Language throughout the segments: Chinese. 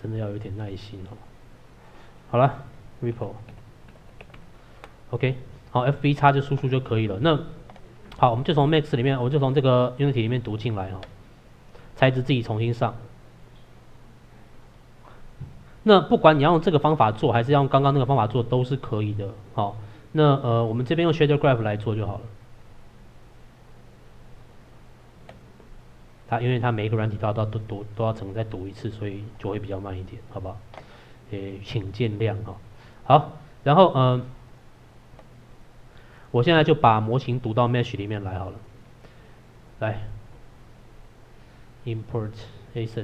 真的要有点耐心哦。好了 ，Ripple，OK， 好 ，FB 叉就输出就可以了。那好，我们就从 Max 里面，我就从这个 Unity 里面读进来哦，材质自己重新上。那不管你要用这个方法做，还是要用刚刚那个方法做，都是可以的。好，那我们这边用 Shader Graph 来做就好了。因为它每一个软体都要整个再读一次，所以就会比较慢一点，好不好？请见谅哈。好，然后我现在就把模型读到 Mesh 里面来好了。来 ，Import Asset。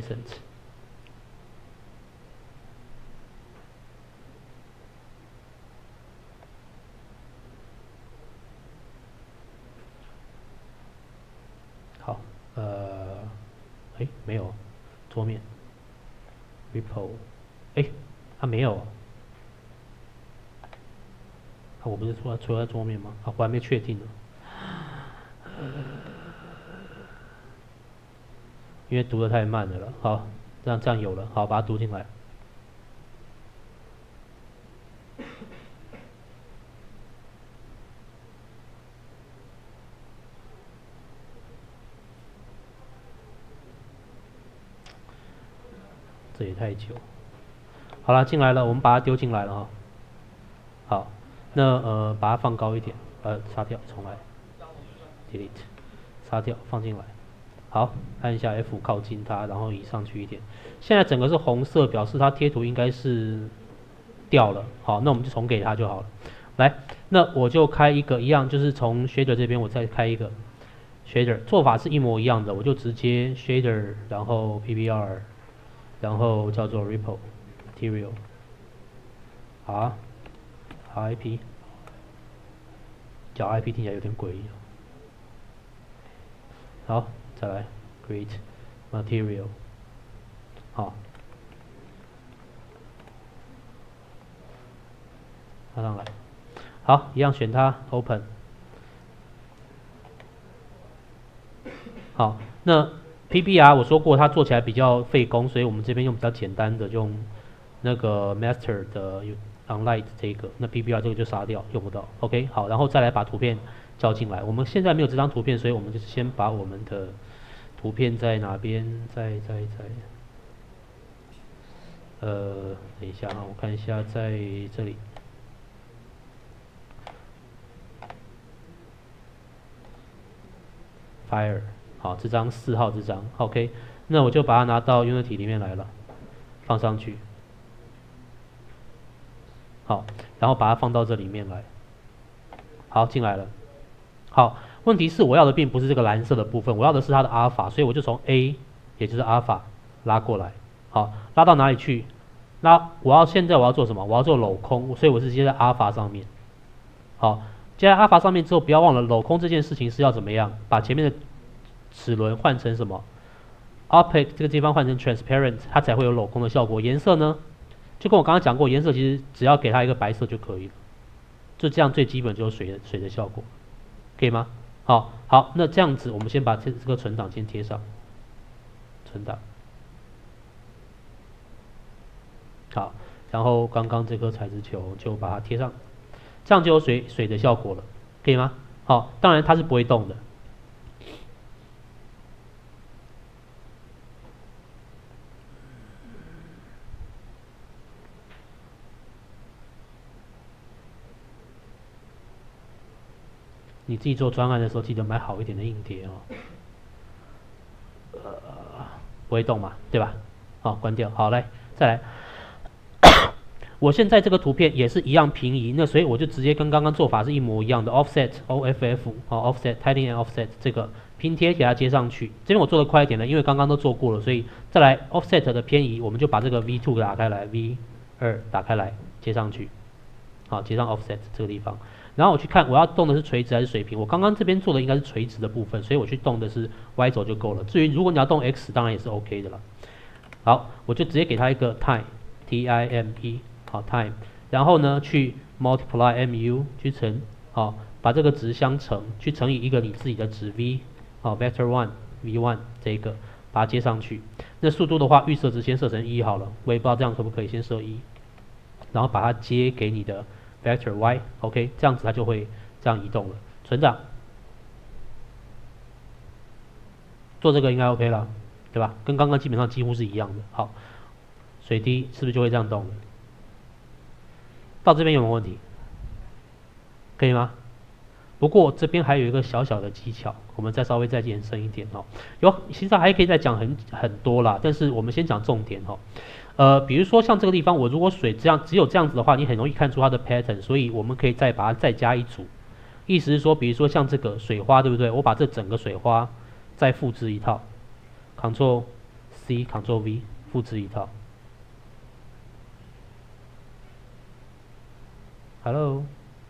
好，没有，桌面 ，Ripple， 它没有。我不是出在桌面吗？我还没确定呢。因为读得太慢了。好，这样有了，好，把它读进来。这也太久。好了，进来了，我们把它丢进来了哈。好，那把它放高一点，杀掉，重来 ，delete， 杀掉，放进来。好，按一下 F 靠近它，然后移上去一点。现在整个是红色，表示它贴图应该是掉了。好，那我们就重给它就好了。来，那我就开一个一样，就是从 Shader 这边我再开一个 Shader， 做法是一模一样的，我就直接 Shader， 然后 PBR， 然后叫做 Ripple Material， 好 ，RIP， 叫 IP 听起来有点诡异。好，再来 Create Material， 好，拉上来，好，一样选它 Open。好，那 PBR 我说过它做起来比较费工，所以我们这边用比较简单的，用那个 Master 的 Onlight 这个，那 PBR 这个就杀掉，用不到。OK， 好，然后再来把图片叫进来。我们现在没有这张图片，所以我们就是先把我们的图片在哪边？等一下啊，我看一下，在这里。Fire， 好，这张4号这张 ，OK， 那我就把它拿到 Unity 里面来了，放上去。好，然后把它放到这里面来。好，进来了。好，问题是我要的并不是这个蓝色的部分，我要的是它的阿尔法，所以我就从 A， 也就是阿尔法拉过来。好，拉到哪里去？现在我要做什么？我要做镂空，所以我是接在阿尔法上面。好，接在阿尔法上面之后，不要忘了镂空这件事情是要怎么样？把前面的齿轮换成什么 ？Opaque 这个地方换成 transparent， 它才会有镂空的效果。颜色呢？就跟我刚刚讲过，颜色其实只要给它一个白色就可以了。就这样最基本就是水的效果，可以吗？好，那这样子我们先把这个存档先贴上，存档。好，然后刚刚这颗材质球就把它贴上，这样就有水的效果了，可以吗？好，当然它是不会动的。你自己做专案的时候，记得买好一点的硬碟哦。不会动嘛，对吧？好，关掉。好，来，再来。我现在这个图片也是一样平移，那所以我就直接跟刚刚做法是一模一样的 ，offset OFF， 好 ，offset tiling and offset 这个拼贴给它接上去。这边我做的快一点了，因为刚刚都做过了，所以再来 offset 的偏移，我们就把这个 V2 打开来 ，V2 打开来接上去，好，接上 offset 这个地方。然后我去看我要动的是垂直还是水平，我刚刚这边做的应该是垂直的部分，所以我去动的是 Y 轴就够了。至于如果你要动 X， 当然也是 OK 的了。好，我就直接给它一个 time，T-I-M-E， 好 time， 然后呢去 multiply mu 去乘，好，把这个值相乘，去乘以一个你自己的值 V， 好 vector one V1 这个，把把它接上去。那速度的话，预设值先设成1好了，我也不知道这样可不可以，先设1，然后把它接给你的 vector y，OK， 这样子它就会这样移动了。存档，做这个应该 OK 了，对吧？跟刚刚基本上几乎是一样的。好，水滴是不是就会这样动了？到这边有没有问题？可以吗？不过这边还有一个小小的技巧，我们稍微再延伸一点哦。其实还可以再讲很多啦，但是我们先讲重点哦。比如说像这个地方，我如果水只有这样子的话，你很容易看出它的 pattern， 所以我们可以把它再加一组。意思是说，比如说像这个水花，对不对？我把这整个水花再复制一套 ，Ctrl C Ctrl V 复制一套。Hello。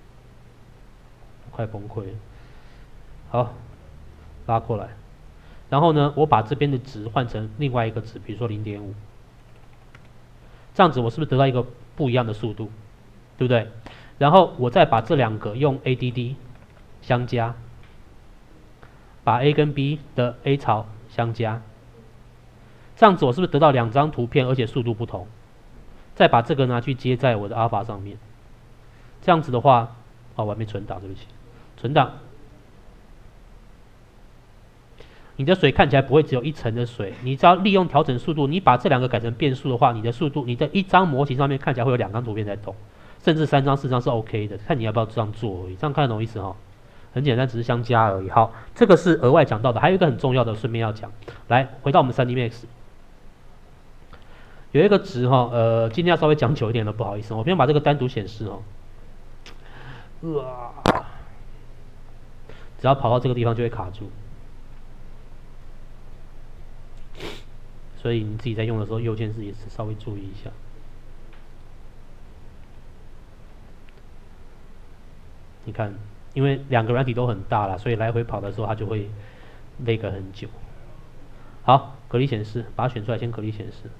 快崩溃了。好，拉过来，然后呢，我把这边的值换成另外一个值，比如说0.5，这样子我是不是得到一个不一样的速度，对不对？然后我再把这两个用 ADD 相加，把 A 跟 B 的 A 槽相加，这样子我是不是得到2张图片，而且速度不同？再把这个拿去接在我的阿尔法上面，这样子的话，我还没存档，对不起。存档，你的水看起来不会只有一层的水，你只要利用调整速度，你把这两个改成变数的话，你的速度，你的一张模型上面看起来会有2张图片在动，甚至3张、4张是 OK 的，看你要不要这样做而已。这样看得懂意思哈？很简单，只是相加而已。好，这个是额外讲到的，还有一个很重要的，顺便要讲。来，回到我们 3D Max， 有一个值哈，今天要稍微讲久一点了，不好意思，我先把这个单独显示哦。只要跑到这个地方就会卡住，所以你自己在用的时候，右键也是稍微注意一下。你看，因为2个软体都很大啦，所以来回跑的时候它就会累个很久。好，隔离显示，把它选出来，先隔离显示，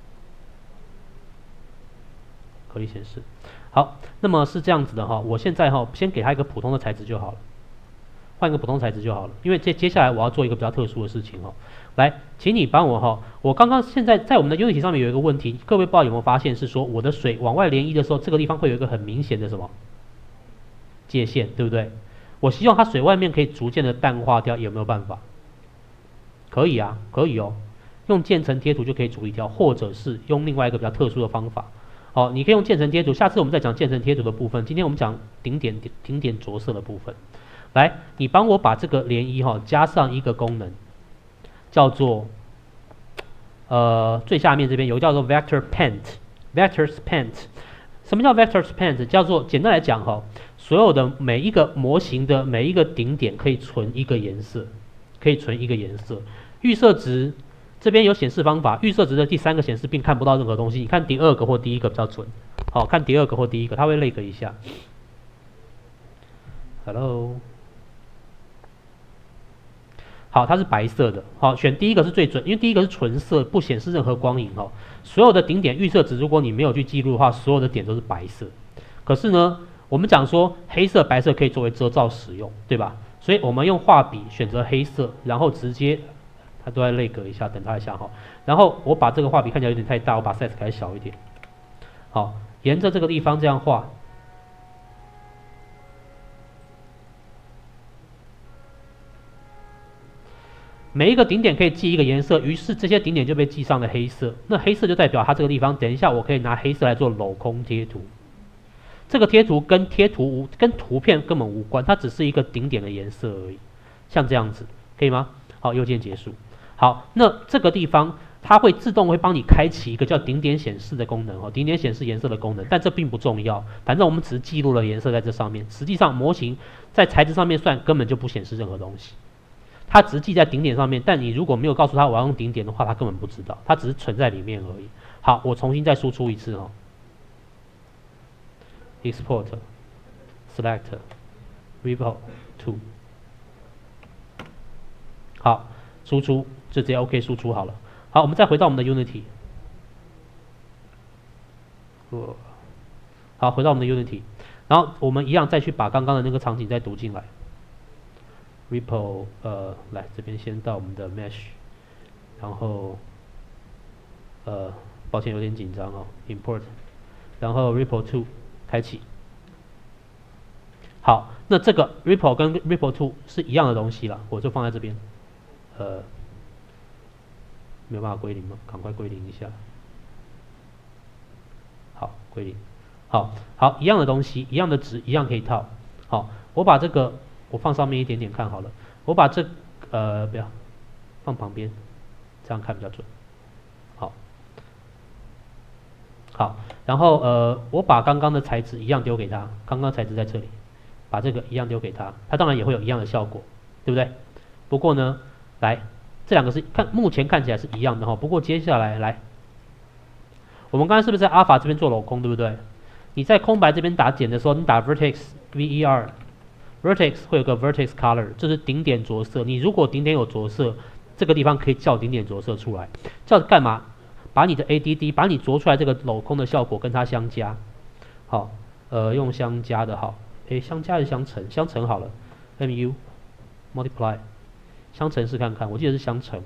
隔离显示。好，那么是这样子的哈，我现在先给它一个普通的材质就好了。换一个普通材质就好了，因为接下来我要做一个比较特殊的事情来，请你帮我我刚刚现在在我们的 Unity 上面有一个问题，各位不知道有没有发现，是说我的水往外涟漪的时候，这个地方会有一个很明显的什么界限，对不对？我希望它水外面可以逐渐的淡化掉，有没有办法？可以啊，可以哦，用渐层贴图就可以处理掉，或者是用另外一个比较特殊的方法。你可以用渐层贴图，下次我们再讲渐层贴图的部分，今天我们讲顶点着色的部分。来，你帮我把这个涟漪加上一个功能，叫做最下面这边有个叫做 vector paint，vectors paint。什么叫 vectors paint？ 叫做简单来讲所有的每一个模型的每一个顶点可以存一个颜色，可以存一个颜色。预设值这边有显示方法，预设值的第3个显示并看不到任何东西，你看第2个或第1个比较准。好，看第2个或第1个，它会lag一下。Hello。好，它是白色的。好，选第1个是最准，因为第1个是纯色，不显示任何光影所有的顶点预设值，如果你没有去记录的话，所有的点都是白色。可是呢，我们讲说黑色、白色可以作为遮罩使用，对吧？所以我们用画笔选择黑色，然后直接它都在lag一下，等它一下然后我把这个画笔看起来有点太大，我把 size 改小一点。好，沿着这个地方这样画。每一个顶点可以记一个颜色，于是这些顶点就被记上了黑色。那黑色就代表它这个地方，等一下我可以拿黑色来做镂空贴图。这个贴图跟跟图片根本无关，它只是一个顶点的颜色而已。像这样子，可以吗？好，右键结束。好，那这个地方它会自动会帮你开启一个叫顶点显示的功能顶点显示颜色的功能，但这并不重要，反正我们只是记录了颜色在这上面。实际上模型在材质上面算根本就不显示任何东西。它只是记在顶点上面，但你如果没有告诉它我要用顶点的话，它根本不知道，它只是存在里面而已。好，我重新再输出一次export select report to。好，输出就直接 OK 输出好了。好，我们再回到我们的 Unity。好，回到我们的 Unity， 然后我们一样再去把刚刚的那个场景再读进来。repo 来这边先到我们的 mesh 然后抱歉有点紧张哦 ，import， 然后 REPL2 开启。好，那这个 REPL 跟 REPL2 是一样的东西了，我就放在这边。没有办法归零吗？赶快归零一下。好，归零。好，一样的东西，一样的值，一样可以套。好，我把这个我放上面一点点看好了。我把这不要放旁边，这样看比较准。好，然后我把刚刚的材质一样丢给他，刚刚材质在这里，把这个一样丢给他，他当然也会有一样的效果，对不对？不过呢，来，这两个是目前看起来是一样的哈。不过接下来，我们刚才是不是在阿尔法这边做镂空，对不对？你在空白这边打点的时候，你打 vertex vertex 会有个 vertex color， 这是顶点着色。你如果顶点有着色，这个地方可以叫顶点着色出来，叫干嘛？把你的 ADD， 把你着出来这个镂空的效果跟它相加。好，用相加的好，相加还是相乘？相乘好了 ，mu multiply， 相乘试看看，我记得是相乘。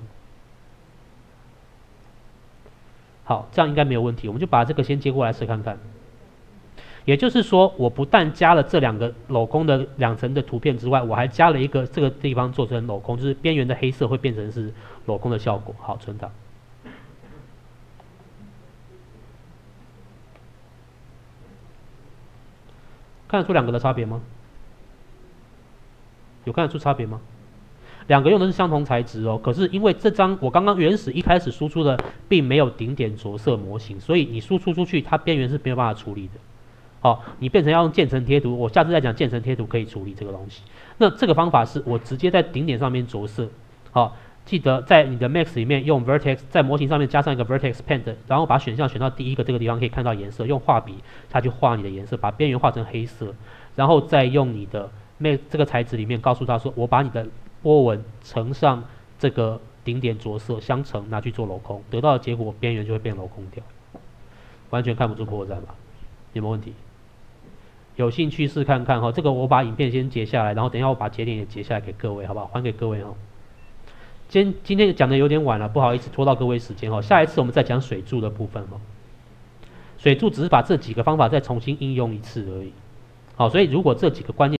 好，这样应该没有问题，我们就把这个先接过来试看看。也就是说，我不但加了这两个镂空的两层的图片之外，我还加了一个这个地方做成镂空，就是边缘的黑色会变成是镂空的效果。好，存档。看得出两个的差别吗？有看得出差别吗？两个用的是相同材质哦，可是因为这张我刚刚原始一开始输出的并没有顶点着色模型，所以你输出出去，它边缘是没有办法处理的。好，你变成要用渐层贴图，我下次再讲渐层贴图可以处理这个东西。那这个方法是我直接在顶点上面着色。好，记得在你的 Max 里面用 Vertex， 在模型上面加上一个 Vertex Paint， 然后把选项选到第一个这个地方可以看到颜色，用画笔它去画你的颜色，把边缘画成黑色，然后再用你的 Max 这个材质里面告诉他说，我把你的波纹乘上这个顶点着色相乘，拿去做镂空，得到的结果边缘就会变镂空掉，完全看不出破绽吧？有没有问题？有兴趣试看看哈，这个我把影片先截下来，然后等一下我把节点也截下来给各位，好不好？还给各位哈。今天讲的有点晚了，不好意思拖到各位时间哈。下一次我们再讲水柱的部分哈。水柱只是把这几个方法再重新应用一次而已。好，所以如果这几个关键